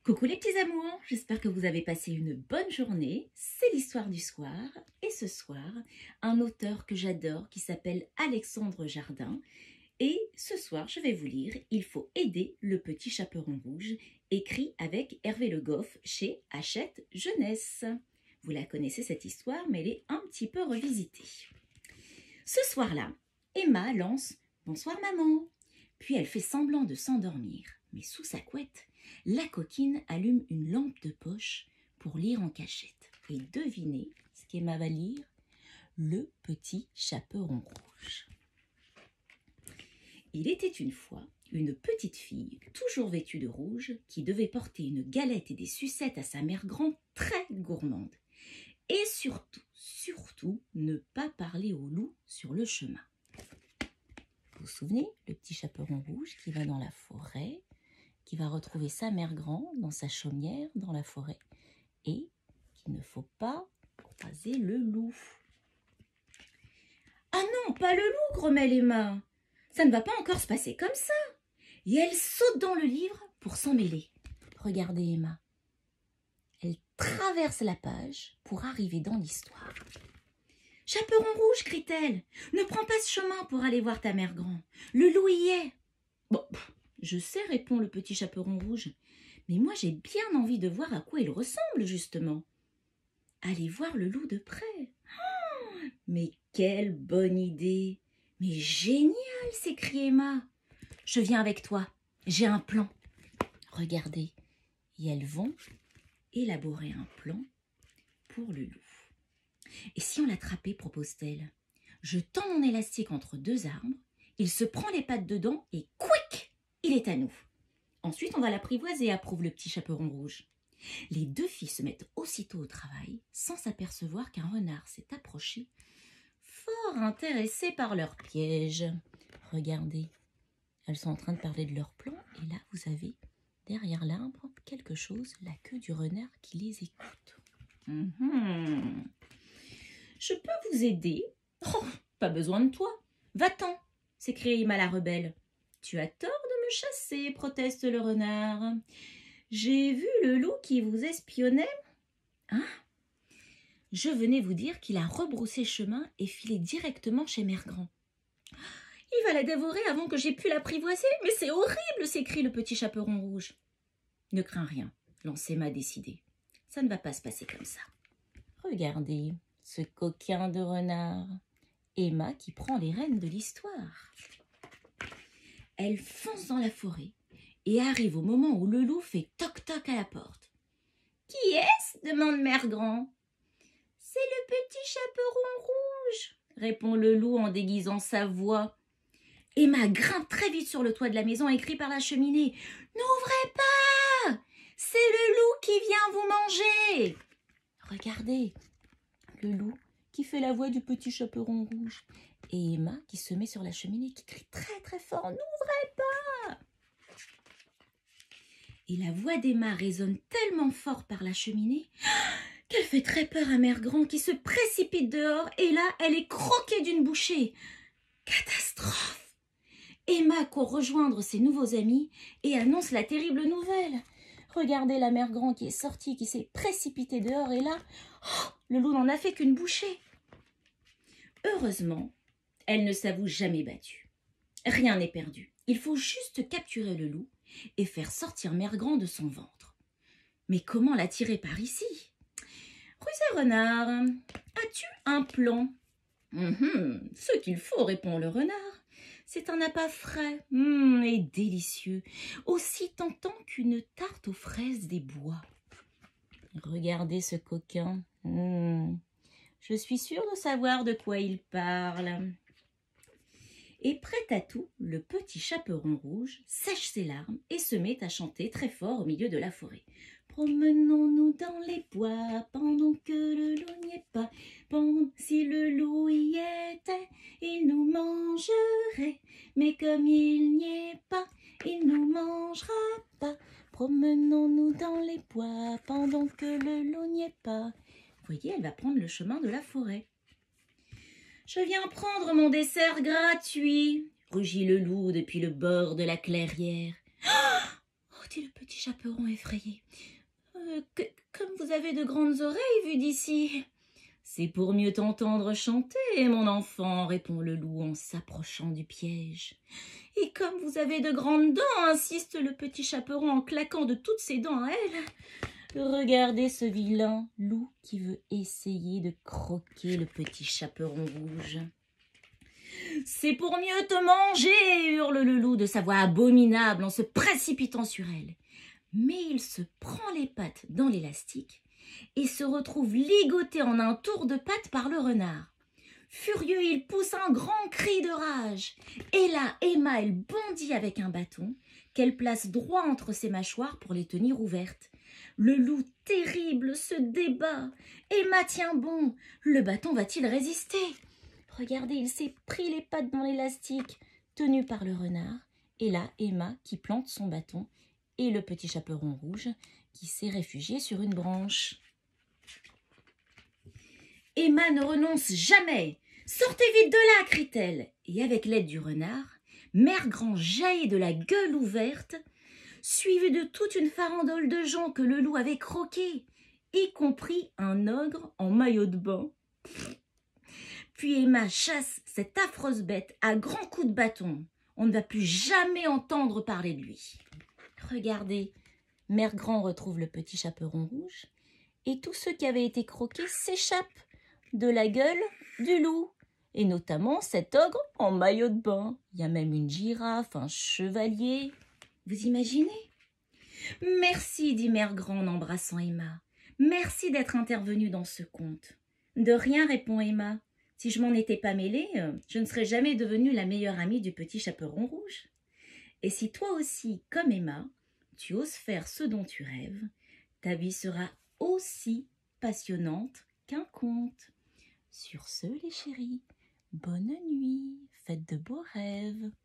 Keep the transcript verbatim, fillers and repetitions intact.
Coucou les petits amours, j'espère que vous avez passé une bonne journée. C'est l'histoire du soir. Et ce soir, un auteur que j'adore qui s'appelle Alexandre Jardin. Et ce soir, je vais vous lire « Il faut aider le petit chaperon rouge » écrit avec Hervé Le Goff chez Hachette Jeunesse. Vous la connaissez cette histoire, mais elle est un petit peu revisitée. Ce soir-là, Emma lance « Bonsoir maman ». Puis elle fait semblant de s'endormir, mais sous sa couette, la coquine allume une lampe de poche pour lire en cachette. Et devinez ce qu'Emma va lire? Le petit chaperon rouge. Il était une fois une petite fille, toujours vêtue de rouge, qui devait porter une galette et des sucettes à sa mère grand très gourmande. Et surtout, surtout, ne pas parler au loup sur le chemin. Vous vous souvenez, le petit chaperon rouge qui va dans la forêt, qui va retrouver sa mère grand dans sa chaumière dans la forêt et qu'il ne faut pas croiser le loup. « Ah non, pas le loup !» grommelle Emma. « Ça ne va pas encore se passer comme ça !» Et elle saute dans le livre pour s'en mêler. Regardez Emma. Elle traverse la page pour arriver dans l'histoire. « Chaperon rouge !» crie-t-elle. « Ne prends pas ce chemin pour aller voir ta mère grand. Le loup y est. » Bon, je sais, répond le petit chaperon rouge. Mais moi, j'ai bien envie de voir à quoi il ressemble, justement. Allez voir le loup de près. Oh, mais quelle bonne idée! Mais génial, s'écrie Emma. Je viens avec toi, j'ai un plan. Regardez, et elles vont élaborer un plan pour le loup. Et si on l'attrapait, propose-t-elle. Je tends mon élastique entre deux arbres, il se prend les pattes dedans et quick, il est à nous. Ensuite, on va l'apprivoiser, approuve le petit chaperon rouge. Les deux filles se mettent aussitôt au travail, sans s'apercevoir qu'un renard s'est approché, fort intéressé par leur piège. Regardez, elles sont en train de parler de leur plan, et là, vous avez derrière l'arbre quelque chose, la queue du renard qui les écoute. Mmh. Je peux vous aider? Oh, pas besoin de toi. Va-t'en, s'écrie Emma la rebelle. Tu as tort de me chasser, proteste le renard. J'ai vu le loup qui vous espionnait. Hein? Je venais vous dire qu'il a rebroussé chemin et filé directement chez Mère Grand. Il va la dévorer avant que j'aie pu l'apprivoiser. Mais c'est horrible, s'écrie le petit chaperon rouge. Ne crains rien, lance Emma décidée. Ça ne va pas se passer comme ça. Regardez ce coquin de renard. Emma qui prend les rênes de l'histoire. Elle fonce dans la forêt et arrive au moment où le loup fait toc-toc à la porte. « Qui est-ce » demande Mère Grand. « C'est le petit chaperon rouge » répond le loup en déguisant sa voix. Emma grimpe très vite sur le toit de la maison et crie par la cheminée. « N'ouvrez pas! C'est le loup qui vient vous manger !» Regardez, le loup qui fait la voix du petit chaperon rouge. Et Emma qui se met sur la cheminée, qui crie très très fort « N'ouvrez pas !» Et la voix d'Emma résonne tellement fort par la cheminée qu'elle fait très peur à Mère Grand qui se précipite dehors et là, elle est croquée d'une bouchée. Catastrophe! Emma court rejoindre ses nouveaux amis et annonce la terrible nouvelle. Regardez la Mère Grand qui est sortie, qui s'est précipitée dehors et là, oh, le loup n'en a fait qu'une bouchée. Heureusement, elle ne s'avoue jamais battue. Rien n'est perdu. Il faut juste capturer le loup et faire sortir Mère Grand de son ventre. Mais comment la tirer par ici? Rusé renard, as-tu un plan? Hum, ce qu'il faut, répond le renard. C'est un appât frais hum, et délicieux, aussi tentant qu'une tarte aux fraises des bois. Regardez ce coquin. Hum, je suis sûre de savoir de quoi il parle. Et prêt à tout, le petit chaperon rouge sèche ses larmes et se met à chanter très fort au milieu de la forêt. Promenons-nous dans les bois pendant que le loup n'y est pas. Bon, si le loup y était, il nous mangerait. Mais comme il n'y est pas, il nous mangera pas. Promenons-nous dans les bois pendant que le loup n'y est pas. Vous voyez, elle va prendre le chemin de la forêt. Je viens prendre mon dessert gratuit, rugit le loup depuis le bord de la clairière. Oh, dit le petit chaperon effrayé. Euh, que, comme vous avez de grandes oreilles vues d'ici. C'est pour mieux t'entendre chanter, mon enfant, répond le loup en s'approchant du piège. Et comme vous avez de grandes dents, insiste le petit chaperon en claquant de toutes ses dents à elle. Regardez ce vilain loup qui veut essayer de croquer le petit chaperon rouge. C'est pour mieux te manger, hurle le loup de sa voix abominable en se précipitant sur elle. Mais il se prend les pattes dans l'élastique et se retrouve ligoté en un tour de patte par le renard. Furieux, il pousse un grand cri de rage. Et là, Emma, elle bondit avec un bâton qu'elle place droit entre ses mâchoires pour les tenir ouvertes. Le loup terrible se débat. Emma tient bon. Le bâton va-t-il résister? Regardez, il s'est pris les pattes dans l'élastique, tenu par le renard. Et là, Emma qui plante son bâton et le petit chaperon rouge qui s'est réfugié sur une branche. Emma ne renonce jamais. « Sortez vite de là !» crie-t-elle. Et avec l'aide du renard, Mère Grand jaillit de la gueule ouverte, suivie de toute une farandole de gens que le loup avait croqués, y compris un ogre en maillot de bain. Puis Emma chasse cette affreuse bête à grands coups de bâton. On ne va plus jamais entendre parler de lui. Regardez, Mère Grand retrouve le petit chaperon rouge et tous ceux qui avaient été croqués s'échappent de la gueule du loup, et notamment cet ogre en maillot de bain. Il y a même une girafe, un chevalier. Vous imaginez? Merci, dit Mère Grand en embrassant Emma. Merci d'être intervenue dans ce conte. De rien, répond Emma. Si je m'en étais pas mêlée, je ne serais jamais devenue la meilleure amie du petit chaperon rouge. Et si toi aussi, comme Emma, tu oses faire ce dont tu rêves, ta vie sera aussi passionnante qu'un conte. Sur ce, les chéris, bonne nuit, faites de beaux rêves.